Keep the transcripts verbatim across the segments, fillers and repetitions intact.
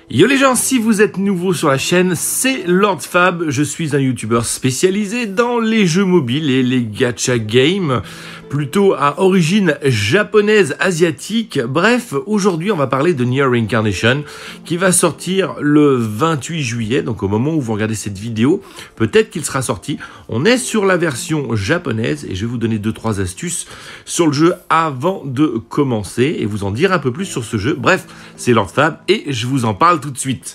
Yo les gens, si vous êtes nouveau sur la chaîne, c'est Lord Fab, je suis un youtubeur spécialisé dans les jeux mobiles et les gacha games, plutôt à origine japonaise, asiatique. Bref, aujourd'hui on va parler de Nier Reincarnation, qui va sortir le vingt-huit juillet, donc au moment où vous regardez cette vidéo, peut-être qu'il sera sorti. On est sur la version japonaise et je vais vous donner deux trois astuces sur le jeu avant de commencer et vous en dire un peu plus sur ce jeu. Bref, c'est Lord Fab et je vous en parle tout de suite.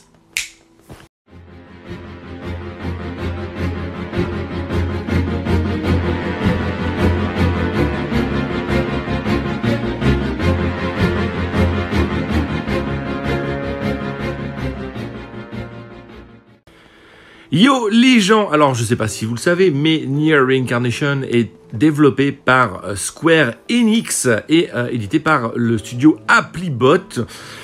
Yo les gens, alors je sais pas si vous le savez, mais Nier Reincarnation est développé par Square Enix et euh, édité par le studio Applibot.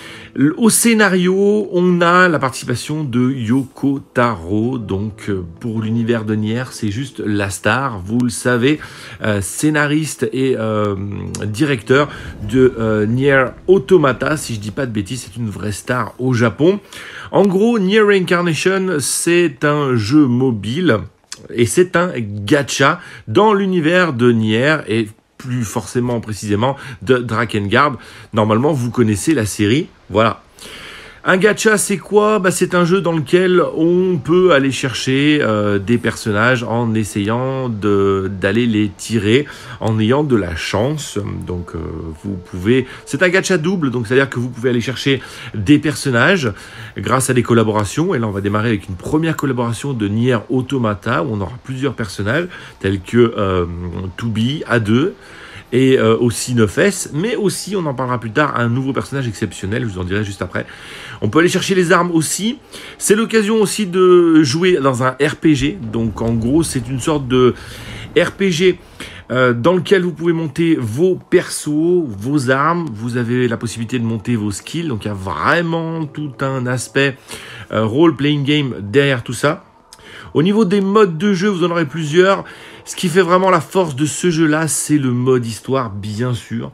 Au scénario, on a la participation de Yoko Taro, donc pour l'univers de Nier, c'est juste la star, vous le savez, euh, scénariste et euh, directeur de euh, Nier Automata, si je dis pas de bêtises, c'est une vraie star au Japon. En gros, Nier Reincarnation, c'est un jeu mobile et c'est un gacha dans l'univers de Nier et plus forcément précisément de Drakengard. Normalement, vous connaissez la série. Voilà. Un gacha, c'est quoi? Bah, c'est un jeu dans lequel on peut aller chercher euh, des personnages en essayant de, d'aller les tirer, en ayant de la chance. Donc, euh, vous pouvez... C'est un gacha double, donc c'est-à-dire que vous pouvez aller chercher des personnages grâce à des collaborations. Et là, on va démarrer avec une première collaboration de Nier Automata, où on aura plusieurs personnages, tels que euh, deux B, A deux... et euh, aussi neuf S, mais aussi, on en parlera plus tard, un nouveau personnage exceptionnel, je vous en dirai juste après. On peut aller chercher les armes aussi. C'est l'occasion aussi de jouer dans un R P G, donc en gros, c'est une sorte de R P G euh, dans lequel vous pouvez monter vos persos, vos armes, vous avez la possibilité de monter vos skills, donc il y a vraiment tout un aspect euh, role-playing game derrière tout ça. Au niveau des modes de jeu, vous en aurez plusieurs. Ce qui fait vraiment la force de ce jeu-là, c'est le mode histoire, bien sûr.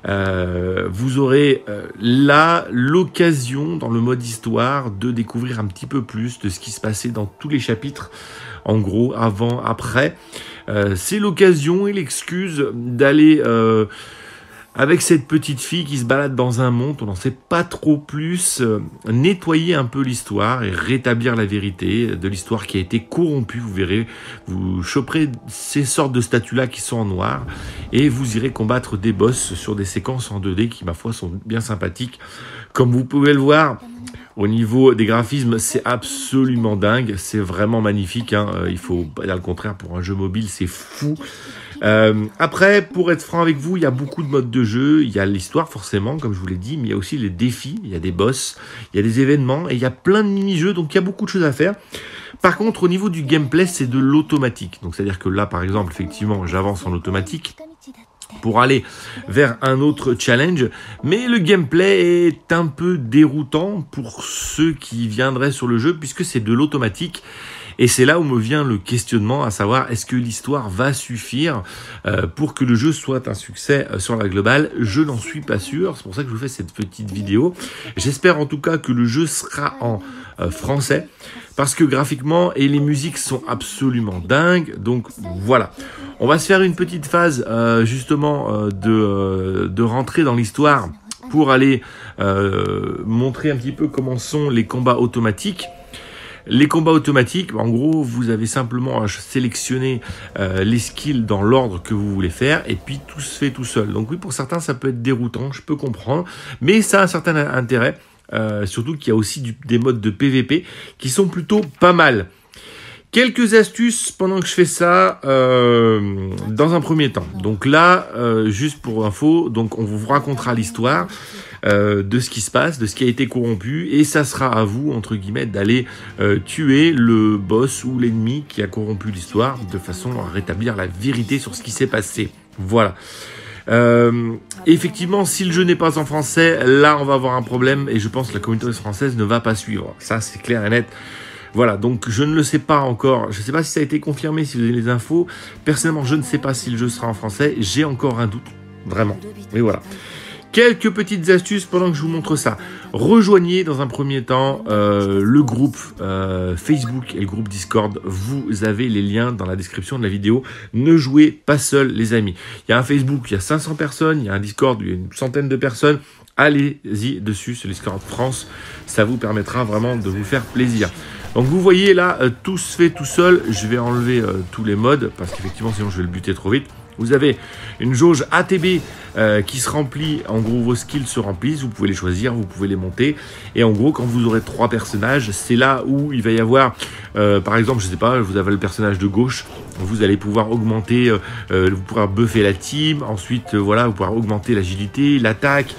Euh, vous aurez euh, là l'occasion, dans le mode histoire, de découvrir un petit peu plus de ce qui se passait dans tous les chapitres, en gros, avant, après. Euh, c'est l'occasion et l'excuse d'aller... Euh, avec cette petite fille qui se balade dans un monde, on n'en sait pas trop plus, euh, nettoyer un peu l'histoire et rétablir la vérité de l'histoire qui a été corrompue. Vous verrez, vous choperez ces sortes de statues-là qui sont en noir et vous irez combattre des boss sur des séquences en deux D qui, ma foi, sont bien sympathiques. Comme vous pouvez le voir, au niveau des graphismes, c'est absolument dingue, c'est vraiment magnifique, hein. Euh, il faut pas dire le contraire, pour un jeu mobile, c'est fou. Euh, après, pour être franc avec vous, il y a beaucoup de modes de jeu, il y a l'histoire forcément, comme je vous l'ai dit, mais il y a aussi les défis, il y a des boss, il y a des événements, et il y a plein de mini-jeux, donc il y a beaucoup de choses à faire. Par contre, au niveau du gameplay, c'est de l'automatique, donc c'est-à-dire que là, par exemple, effectivement, j'avance en automatique pour aller vers un autre challenge, mais le gameplay est un peu déroutant pour ceux qui viendraient sur le jeu, puisque c'est de l'automatique. Et c'est là où me vient le questionnement, à savoir, est-ce que l'histoire va suffire euh, pour que le jeu soit un succès euh, sur la globale? Je n'en suis pas sûr, c'est pour ça que je vous fais cette petite vidéo. J'espère en tout cas que le jeu sera en euh, français, parce que graphiquement, et les musiques sont absolument dingues, donc voilà. On va se faire une petite phase euh, justement euh, de, euh, de rentrer dans l'histoire pour aller euh, montrer un petit peu comment sont les combats automatiques. Les combats automatiques, en gros, vous avez simplement à sélectionner euh, les skills dans l'ordre que vous voulez faire, et puis tout se fait tout seul. Donc oui, pour certains, ça peut être déroutant, je peux comprendre, mais ça a un certain intérêt, euh, surtout qu'il y a aussi du, des modes de P V P qui sont plutôt pas mal. Quelques astuces pendant que je fais ça euh, dans un premier temps. Donc là, euh, juste pour info, donc on vous racontera l'histoire euh, de ce qui se passe, de ce qui a été corrompu, et ça sera à vous, entre guillemets, d'aller euh, tuer le boss ou l'ennemi qui a corrompu l'histoire, de façon à rétablir la vérité sur ce qui s'est passé. Voilà. Euh, effectivement, si le jeu n'est pas en français, là on va avoir un problème, et je pense que la communauté française ne va pas suivre. Ça, c'est clair et net. Voilà, donc je ne le sais pas encore. Je ne sais pas si ça a été confirmé, si vous avez les infos. Personnellement, je ne sais pas si le jeu sera en français. J'ai encore un doute, vraiment. Mais voilà. Quelques petites astuces pendant que je vous montre ça. Rejoignez dans un premier temps euh, le groupe euh, Facebook et le groupe Discord. Vous avez les liens dans la description de la vidéo. Ne jouez pas seul, les amis. Il y a un Facebook, il y a cinq cents personnes. Il y a un Discord, il y a une centaine de personnes. Allez-y dessus, c'est le Discord France. Ça vous permettra vraiment de vous faire plaisir. Donc vous voyez là, euh, tout se fait tout seul. Je vais enlever euh, tous les modes parce qu'effectivement sinon je vais le buter trop vite. Vous avez une jauge A T B euh, qui se remplit, en gros vos skills se remplissent, vous pouvez les choisir, vous pouvez les monter. Et en gros quand vous aurez trois personnages, c'est là où il va y avoir, euh, par exemple, je sais pas, vous avez le personnage de gauche, vous allez pouvoir augmenter, euh, vous pourrez buffer la team, ensuite euh, voilà, vous pourrez augmenter l'agilité, l'attaque,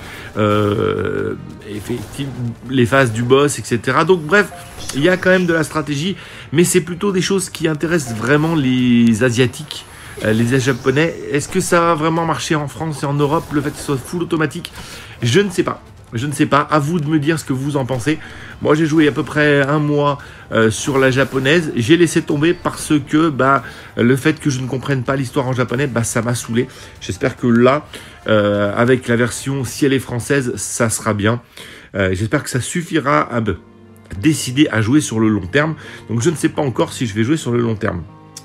euh, effectivement, les phases du boss, et cetera. Donc bref, il y a quand même de la stratégie, mais c'est plutôt des choses qui intéressent vraiment les Asiatiques. Euh, les Japonais, est-ce que ça va vraiment marcher en France et en Europe, le fait que ce soit full automatique? Je ne sais pas, je ne sais pas, à vous de me dire ce que vous en pensez. Moi j'ai joué à peu près un mois euh, sur la japonaise, j'ai laissé tomber parce que bah, le fait que je ne comprenne pas l'histoire en japonais, bah, ça m'a saoulé. J'espère que là, euh, avec la version, si elle est française, ça sera bien. Euh, j'espère que ça suffira à me décider à jouer sur le long terme. Donc je ne sais pas encore si je vais jouer sur le long terme.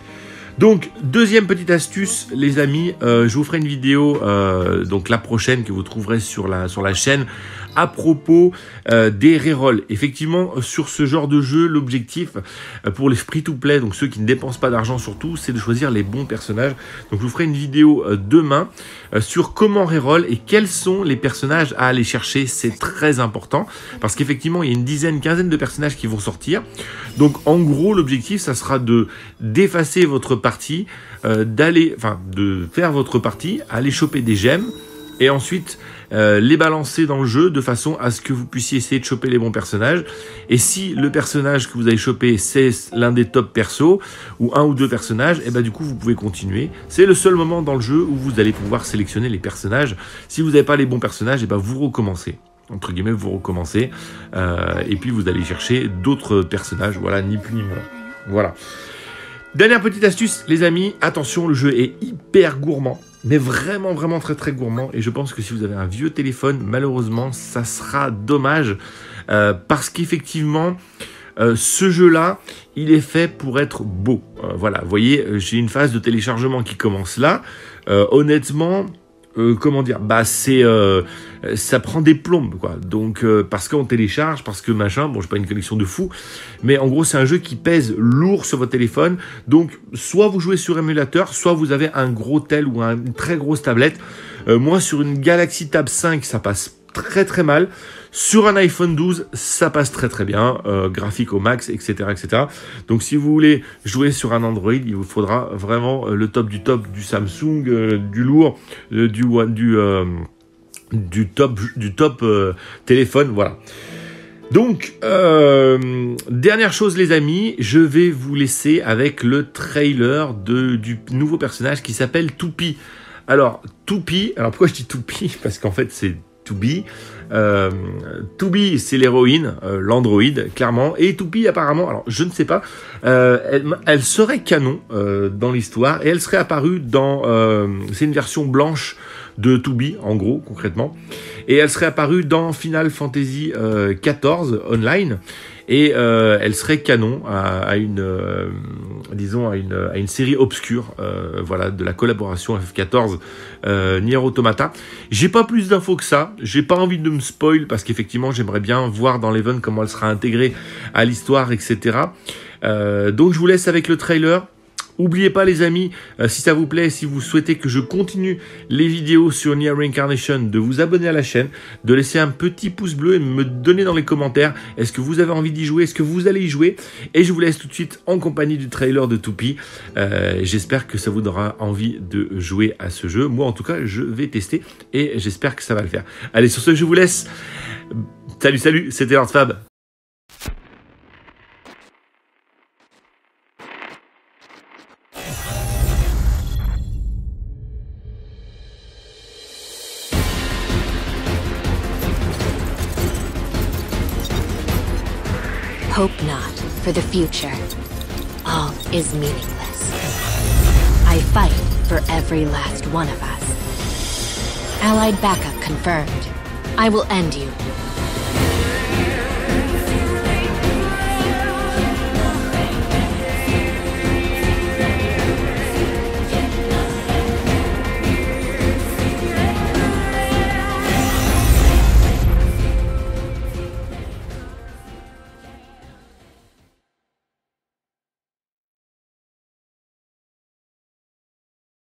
Donc, deuxième petite astuce, les amis, euh, je vous ferai une vidéo, euh, donc la prochaine que vous trouverez sur la, sur la chaîne, à propos euh, des rerolls. Effectivement, sur ce genre de jeu, l'objectif euh, pour les free-to-play, donc ceux qui ne dépensent pas d'argent surtout, c'est de choisir les bons personnages. Donc, je vous ferai une vidéo euh, demain euh, sur comment reroll et quels sont les personnages à aller chercher. C'est très important parce qu'effectivement, il y a une dizaine, quinzaine de personnages qui vont sortir. Donc, en gros, l'objectif, ça sera de d'effacer votre partie, euh, d'aller, enfin, de faire votre partie, aller choper des gemmes et ensuite euh, les balancer dans le jeu de façon à ce que vous puissiez essayer de choper les bons personnages. Et si le personnage que vous avez chopé, c'est l'un des top persos ou un ou deux personnages, et ben du coup vous pouvez continuer. C'est le seul moment dans le jeu où vous allez pouvoir sélectionner les personnages. Si vous n'avez pas les bons personnages, et ben vous recommencez. Entre guillemets, vous recommencez. Euh, et puis vous allez chercher d'autres personnages. Voilà, ni plus ni moins. Voilà. Dernière petite astuce, les amis, attention, le jeu est hyper gourmand, mais vraiment, vraiment très, très gourmand. Et je pense que si vous avez un vieux téléphone, malheureusement, ça sera dommage, euh, parce qu'effectivement, euh, ce jeu-là, il est fait pour être beau. Euh, voilà, vous voyez, j'ai une phase de téléchargement qui commence là. Euh, honnêtement... Euh, comment dire, bah c'est euh, ça prend des plombes quoi, donc euh, parce qu'on télécharge, parce que machin, bon j'ai pas une connexion de fou, mais en gros c'est un jeu qui pèse lourd sur votre téléphone, donc soit vous jouez sur émulateur, soit vous avez un gros tel ou un, une très grosse tablette. Euh, moi sur une Galaxy Tab cinq ça passe très très mal. Sur un iPhone douze, ça passe très très bien, euh, graphique au max, et cetera, et cetera. Donc si vous voulez jouer sur un Android, il vous faudra vraiment euh, le top du top du Samsung, euh, du lourd, euh, du du euh, du top du top euh, téléphone, voilà. Donc, euh, dernière chose les amis, je vais vous laisser avec le trailer de, du nouveau personnage qui s'appelle Toupie. Alors, Toupie, alors pourquoi je dis Toupie? Parce qu'en fait c'est Toupie. Euh, Toupie, c'est l'héroïne, euh, l'androïde, clairement. Et Toupie, apparemment, alors je ne sais pas, euh, elle, elle serait canon euh, dans l'histoire et elle serait apparue dans... Euh, c'est une version blanche de Toupie, en gros, concrètement. Et elle serait apparue dans Final Fantasy euh, quatorze Online. Et euh, elle serait canon à, à une, euh, disons, à une, à une série obscure, euh, voilà, de la collaboration F quatorze euh, Nier Automata. J'ai pas plus d'infos que ça. J'ai pas envie de me spoil parce qu'effectivement, j'aimerais bien voir dans l'event comment elle sera intégrée à l'histoire, et cetera. Euh, donc, je vous laisse avec le trailer. N'oubliez pas les amis, euh, si ça vous plaît, si vous souhaitez que je continue les vidéos sur Nier Reincarnation, de vous abonner à la chaîne, de laisser un petit pouce bleu et me donner dans les commentaires, est-ce que vous avez envie d'y jouer, est-ce que vous allez y jouer? Et je vous laisse tout de suite en compagnie du trailer de Toupie. Euh, j'espère que ça vous donnera envie de jouer à ce jeu. Moi en tout cas, je vais tester et j'espère que ça va le faire. Allez, sur ce, je vous laisse. Salut, salut, c'était LordFab. Hope not for the future. All is meaningless. I fight for every last one of us. Allied backup confirmed. I will end you.